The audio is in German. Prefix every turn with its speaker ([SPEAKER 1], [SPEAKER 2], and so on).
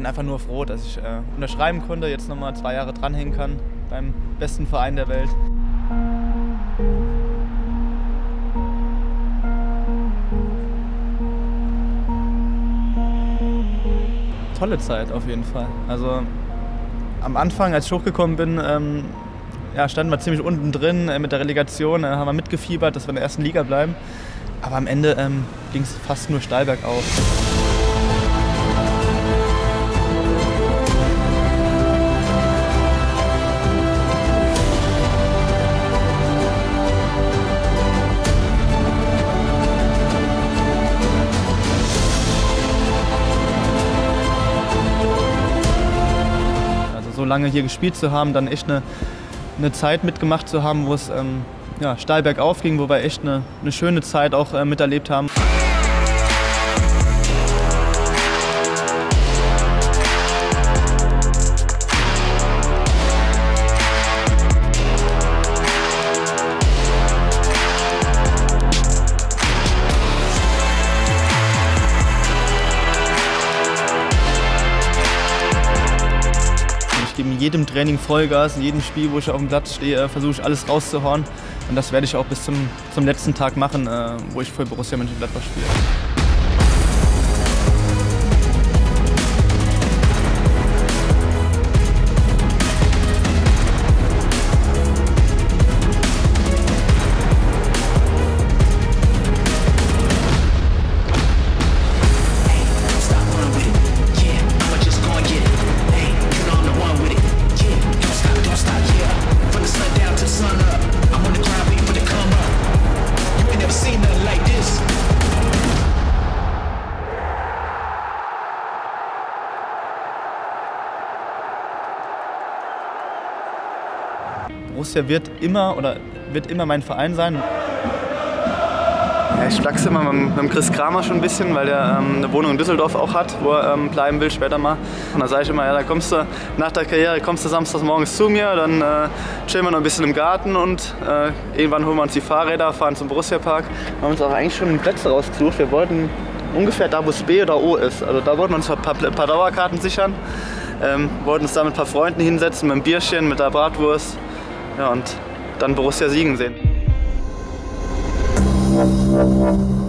[SPEAKER 1] einfach nur froh, dass ich unterschreiben konnte, jetzt nochmal 2 Jahre dranhängen kann beim besten Verein der Welt. Tolle Zeit auf jeden Fall. Also am Anfang, als ich hochgekommen bin, ja, standen wir ziemlich unten drin mit der Relegation, haben wir mitgefiebert, dass wir in der ersten Liga bleiben. Aber am Ende ging es fast nur steil bergauf. Also so lange hier gespielt zu haben, dann echt eine Zeit mitgemacht zu haben, wo es ja, steil bergauf ging, wo wir echt eine schöne Zeit auch miterlebt haben. Ich gebe in jedem Training Vollgas, in jedem Spiel, wo ich auf dem Platz stehe, versuche ich alles rauszuhauen. Und das werde ich auch bis zum letzten Tag machen, wo ich für Borussia Mönchengladbach spiele. Borussia wird immer mein Verein sein. Ja, ich flachse immer mit dem Chris Kramer schon ein bisschen, weil der eine Wohnung in Düsseldorf auch hat, wo er bleiben will später mal. Und da sage ich immer, ja, da kommst du nach der Karriere, kommst du samstags morgens zu mir, dann chillen wir noch ein bisschen im Garten und irgendwann holen wir uns die Fahrräder, fahren zum Borussia-Park. Wir haben uns auch eigentlich schon Plätze rausgesucht. Wir wollten ungefähr da, wo es B oder O ist. Also da wollten wir uns ein paar Dauerkarten sichern, wollten uns da mit ein paar Freunden hinsetzen, mit einem Bierchen, mit der Bratwurst. Ja, und dann Borussia siegen sehen.